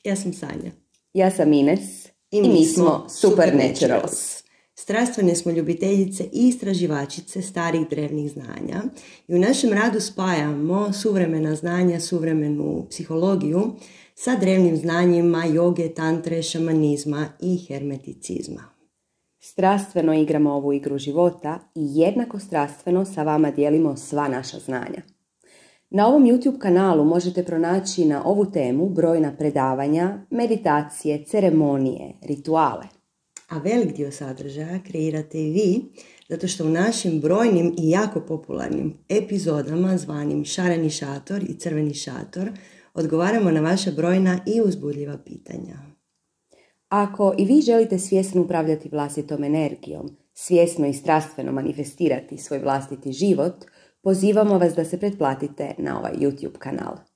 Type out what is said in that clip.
Ja sam Sanja. Ja sam Ines i mi smo Supernaturals. Strastvene smo ljubiteljice i istraživačice starih drevnih znanja i u našem radu spajamo suvremena znanja, suvremenu psihologiju sa drevnim znanjima joge, tantre, šamanizma i hermeticizma. Strastveno igramo ovu igru života i jednako strastveno sa vama dijelimo sva naša znanja. Na ovom YouTube kanalu možete pronaći na ovu temu brojna predavanja, meditacije, ceremonije, rituale. A velik dio sadržaja kreirate i vi, zato što u našim brojnim i jako popularnim epizodama zvanim Šareni šator i Crveni šator odgovaramo na vaša brojna i uzbudljiva pitanja. Ako i vi želite svjesno upravljati vlastitom energijom, svjesno i strastveno manifestirati svoj vlastiti život, pozivamo vas da se pretplatite na ovaj YouTube kanal.